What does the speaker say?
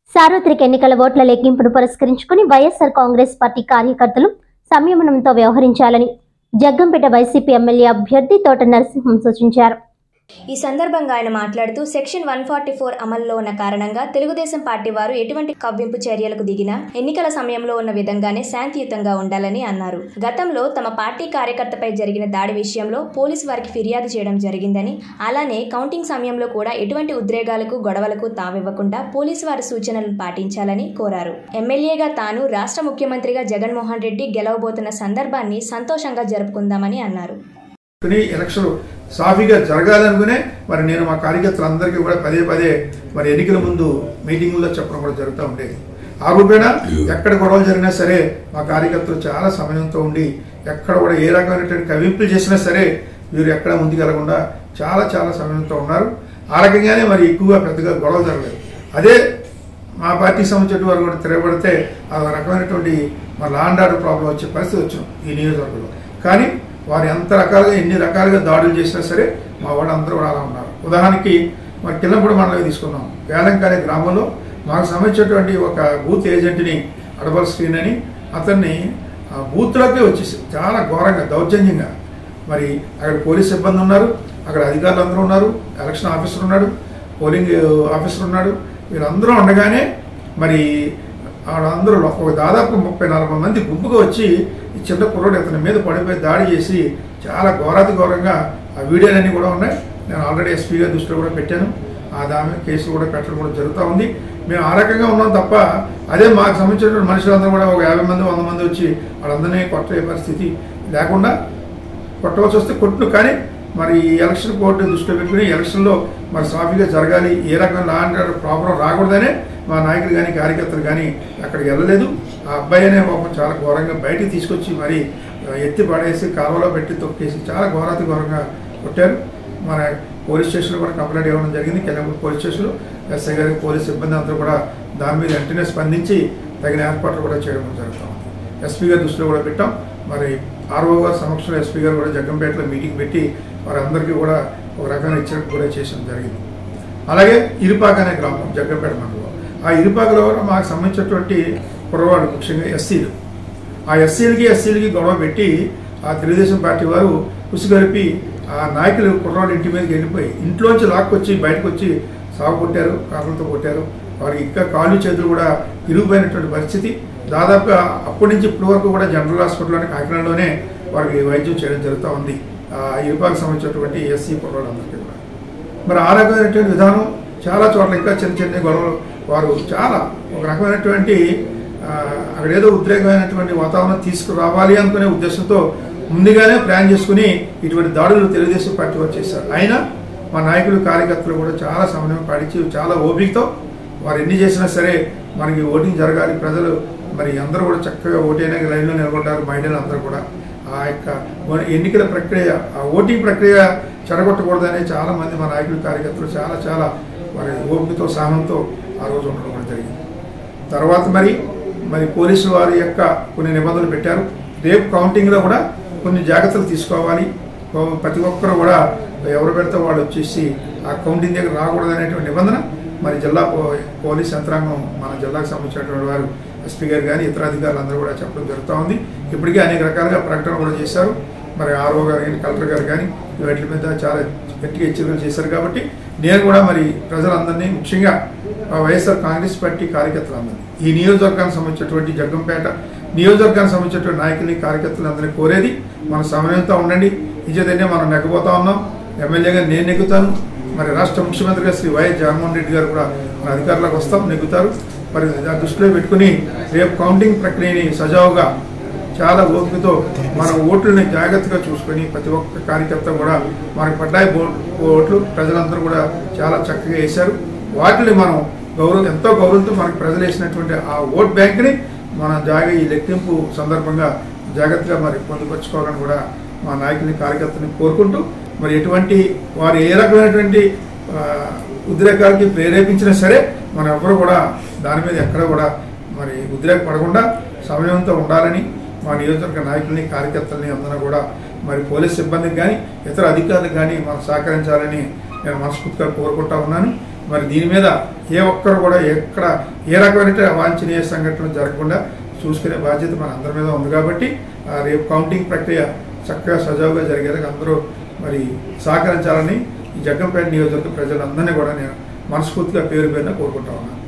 సార్వత్రిక ఎన్నికల ఓట్ల లెక్కింపును పురస్కరించుకుని వైఎస్ఆర్ కాంగ్రెస్ పార్టీ కార్యకర్తలు సంయమనంతో వ్యవహరించాలని జగ్గంపేట వైసీపీ ఎమ్మెల్యే అభ్యర్థి తోట నరసింహం సూచించారు. ఈ సందర్భంగా ఆయన మాట్లాడుతూ సెక్షన్ 144 అమల్లో ఉన్న కారణంగా తెలుగుదేశం పార్టీ వారు ఎటువంటి కవ్వింపు చర్యలకు దిగినా ఎన్నికల సమయంలో ఉన్న విధంగానే శాంతియుతంగా ఉండాలని అన్నారు. గతంలో తమ పార్టీ కార్యకర్తపై జరిగిన దాడి విషయంలో పోలీసు వారికి ఫిర్యాదు చేయడం జరిగిందని, అలానే కౌంటింగ్ సమయంలో కూడా ఎటువంటి ఉద్రేగాలకు గొడవలకు తావివ్వకుండా పోలీసు వారి సూచనలను పాటించాలని కోరారు. ఎమ్మెల్యేగా తాను రాష్ట్ర ముఖ్యమంత్రిగా జగన్మోహన్ రెడ్డి గెలవబోతున్న సందర్భాన్ని సంతోషంగా జరుపుకుందామని అన్నారు. ఎలక్షన్ సాఫీగా జరగాలనుకునే మరి నేను మా కార్యకర్తలందరికీ కూడా పదే పదే మరి ఎన్నికల ముందు మీటింగుల్లో చెప్పడం కూడా జరుగుతూ ఉండేది. ఆ రూపేణ ఎక్కడ గొడవలు జరిగినా సరే మా కార్యకర్తలు చాలా సమయంతో ఉండి ఎక్కడ కూడా ఏ రకమైనటువంటి కవింపులు చేసినా సరే వీరు ఎక్కడ ముందుకెళ్లకుండా చాలా చాలా సమయంతో ఉన్నారు. ఆ రకంగానే మరి ఎక్కువగా పెద్దగా గొడవలు జరగలేదు. అదే మా పార్టీకి సంబంధించిన వారు కూడా తిరగబడితే ఆ రకమైనటువంటి మరి లా అండ్ ఆర్డర్ ప్రాబ్లం వచ్చే పరిస్థితి వచ్చినాం ఈ నియోజకవర్గంలో. కానీ వారు ఎంత రకాలుగా ఎన్ని రకాలుగా దాడులు చేసినా సరే మా వాళ్ళు అందరూ కూడా అలా ఉన్నారు. ఉదాహరణకి మరి కిల్లంపూడి మండలం తీసుకున్నాం. వేలంకానే గ్రామంలో మాకు సంబంధించినటువంటి ఒక బూత్ ఏజెంట్ని అడబల్ శ్రీన్ అని అతన్ని బూత్లోకే వచ్చేసి చాలా ఘోరంగా దౌర్జన్యంగా మరి అక్కడ పోలీస్ సిబ్బంది ఉన్నారు, అక్కడ అధికారులు అందరూ ఉన్నారు, ఎలక్షన్ ఆఫీసర్ ఉన్నాడు, పోలింగ్ ఆఫీసర్ ఉన్నాడు. వీళ్ళందరూ ఉండగానే మరి వాళ్ళందరూ ఒక దాదాపు 30-40 మంది గుంపుగా వచ్చి ఈ చిన్న కుర్రోడు ఇతని మీద పడిపోయి దాడి చేసి చాలా ఘోరాతి ఘోరంగా ఆ వీడియోలన్నీ కూడా ఉన్నాయి. నేను ఆల్రెడీ ఎస్పీ గారి దృష్టిలో కూడా పెట్టాను. దాని కేసులు కూడా పెట్టడం కూడా జరుగుతూ ఉంది. మేము ఆ రకంగా ఉన్నాం తప్ప అదే మాకు సంబంధించినటువంటి మనుషులందరూ కూడా ఒక 50 మంది 100 మంది వచ్చి వాళ్ళందరినీ కొట్టే పరిస్థితి లేకుండా కొట్టవలసి వస్తే కొట్టును. కానీ మరి ఎలక్షన్ కోర్టు దృష్టిలో పెట్టుకుని ఎలక్షన్లో మరి సాఫీగా జరగాలి, ఏ రకమైన లా అండ్ ఆర్డర్ ప్రాబ్లం రాకూడదనే మా నాయకులు కానీ కార్యకర్తలు కానీ అక్కడికి వెళ్ళలేదు. ఆ అబ్బాయి అనే పాపం చాలా ఘోరంగా బయటికి తీసుకొచ్చి మరి ఎత్తి పడేసి కాలువలో పెట్టి తొక్కేసి చాలా ఘోరాతి ఘోరంగా కొట్టారు. మన పోలీస్ స్టేషన్లో కూడా కంప్లైంట్ ఇవ్వడం జరిగింది. కిల్లంపూడి పోలీస్ స్టేషన్లో ఎస్ఐ గారి పోలీస్ సిబ్బంది అంతా కూడా దాని మీద వెంటనే స్పందించి తగిన ఏర్పాట్లు కూడా చేయడం జరుగుతుంది. ఎస్పీ గారి దృష్టిలో కూడా పెట్టాం. మరి ఆర్ఓ గారి సమక్షంలో ఎస్పీ గారు కూడా జగ్గంపేటలో మీటింగ్ పెట్టి వారందరికీ కూడా ఒక రకమైన హెచ్చరిక కూడా చేయడం జరిగింది. అలాగే ఇరుపాక అనే గ్రామం జగ్గంపేట మండలంలో ఆ ఇరుపాకలో మాకు సంబంధించినటువంటి కుర్రవాళ్ళు ముఖ్యంగా ఎస్సీలు, ఆ ఎస్సీలకి గొడవ పెట్టి ఆ తెలుగుదేశం పార్టీ వారు కుసిగలిపి ఆ నాయకులు కుర్రవాళ్ళు ఇంటి మీదకి వెళ్ళిపోయి ఇంట్లోంచి లాక్కొచ్చి బయటకు వచ్చి సాగు కొట్టారు, కాకులతో కొట్టారు. వారికి ఇంకా కాళ్ళు చేతులు కూడా ఇరిగిపోయినటువంటి పరిస్థితి. దాదాపుగా అప్పటి నుంచి ఇప్పటి వరకు కూడా జనరల్ హాస్పిటల్లోని కాకినాడలోనే వారికి వైద్యం చేయడం జరుగుతూ ఉంది ఆ ఇరుపాకు సంబంధించినటువంటి ఎస్సీ కుర్రవాళ్ళందరికీ కూడా. మరి ఆ రకమైనటువంటి విధానం చాలా చోట్ల ఇంకా చిన్న చిన్న గొడవలు వారు చాలా ఒక రకమైనటువంటి అక్కడ ఏదో ఉద్రేకమైనటువంటి వాతావరణం తీసుకురావాలి అనుకునే ఉద్దేశంతో ముందుగానే ప్లాన్ చేసుకుని ఇటువంటి దాడులు తెలుగుదేశం పార్టీ వారు చేశారు. అయినా మా నాయకులు కార్యకర్తలు కూడా చాలా సమన్వయం పాటించి చాలా ఓపికతో వారు ఎన్ని చేసినా సరే మనకి ఓటింగ్ జరగాలి, ప్రజలు మరి అందరూ కూడా చక్కగా ఓటైనా లైన్లో నిలబడ్డారు. మహిళలు అందరూ కూడా ఆ యొక్క ఎన్నికల ప్రక్రియ ఆ ఓటింగ్ ప్రక్రియ చెడగొట్టకూడదని చాలా మంది మా నాయకులు కార్యకర్తలు చాలా చాలా మరి ఓపికతో సహనంతో ఆ రోజు ఉండడం కూడా జరిగింది. తర్వాత మరి పోలీసులు వారి యొక్క కొన్ని నిబంధనలు పెట్టారు. రేపు కౌంటింగ్లో కూడా కొన్ని జాగ్రత్తలు తీసుకోవాలి. ప్రతి ఒక్కరు కూడా ఎవరు పెడితే వాళ్ళు వచ్చేసి ఆ కౌంటింగ్ దగ్గర రాకూడదు అనేటువంటి నిబంధన మరి జిల్లా పోలీస్ యంత్రాంగం మన జిల్లాకు సంబంధించినటువంటి వారు ఎస్పీ గారు కానీ ఇతర అధికారులు అందరూ కూడా చెప్పడం జరుగుతూ ఉంది. ఇప్పటికే అనేక రకాలుగా ప్రకటన కూడా చేశారు. మరి ఆర్ఓ గారు కానీ కలెక్టర్ గారు కానీ వీటి మీద చాలా గట్టిగా హెచ్చరికలు చేశారు. కాబట్టి నేను కూడా మరి ప్రజలందరినీ ముఖ్యంగా వైఎస్ఆర్ కాంగ్రెస్ పార్టీ కార్యకర్తలందరినీ ఈ నియోజకవర్గానికి సంబంధించినటువంటి జగ్గంపేట నియోజకవర్గానికి సంబంధించినటువంటి నాయకుల్ని కార్యకర్తలందరినీ కోరేది మన సమయంతో ఉండండి. ఇదేనే మనం నెగ్గబోతా ఉన్నాం. ఎమ్మెల్యేగా నేను నెగ్గుతాను. మరి రాష్ట్ర ముఖ్యమంత్రిగా శ్రీ వైఎస్ జగన్మోహన్ రెడ్డి గారు కూడా మన అధికారులకు వస్తాం, నెగ్గుతారు. మరి దాన్ని దృష్టిలో పెట్టుకుని రేపు కౌంటింగ్ ప్రక్రియని సజావుగా చాలా ఓపికతో మన ఓట్లని జాగ్రత్తగా చూసుకొని ప్రతి ఒక్క కార్యకర్త కూడా మనకు పడ్డాయి ఓట్లు ప్రజలందరూ కూడా చాలా చక్కగా వేశారు. వాటిని మనం ఎంతో గౌరవంతో మనకు ప్రజలు వేసినటువంటి ఆ ఓట్ బ్యాంక్ని మన ఈ లెక్కింపు సందర్భంగా జాగ్రత్తగా మరి పొందుపరుచుకోవాలని కూడా మా నాయకుల్ని కార్యకర్తని కోరుకుంటూ మరి ఎటువంటి వారు ఏ రకమైనటువంటి ఉద్రేకాలకి ప్రేరేపించినా సరే మనం ఎవరు కూడా దాని మీద ఎక్కడ కూడా మరి ఉద్రేకపడకుండా సమయంతో ఉండాలని మా నియోజకవర్గ నాయకుల్ని కార్యకర్తలని అందరూ కూడా మరి పోలీస్ సిబ్బందికి కానీ ఇతర అధికారులకు కానీ మాకు సహకరించాలని నేను మనస్ఫూర్తిగా కోరుకుంటా ఉన్నాను. మరి దీని మీద ఏ ఒక్కరు కూడా ఎక్కడ ఏ రకమైన అవాంఛనీయ సంఘటనలు జరగకుండా చూసుకునే బాధ్యత మన అందరి మీద ఉంది కాబట్టి రేపు కౌంటింగ్ ప్రక్రియ చక్కగా సజావుగా జరిగేందుకు అందరూ మరి సహకరించాలని ఈ జగ్గంపేట నియోజకవర్గ ప్రజలందరినీ కూడా నేను మనస్ఫూర్తిగా పేరు పేరున కోరుకుంటా ఉన్నాను.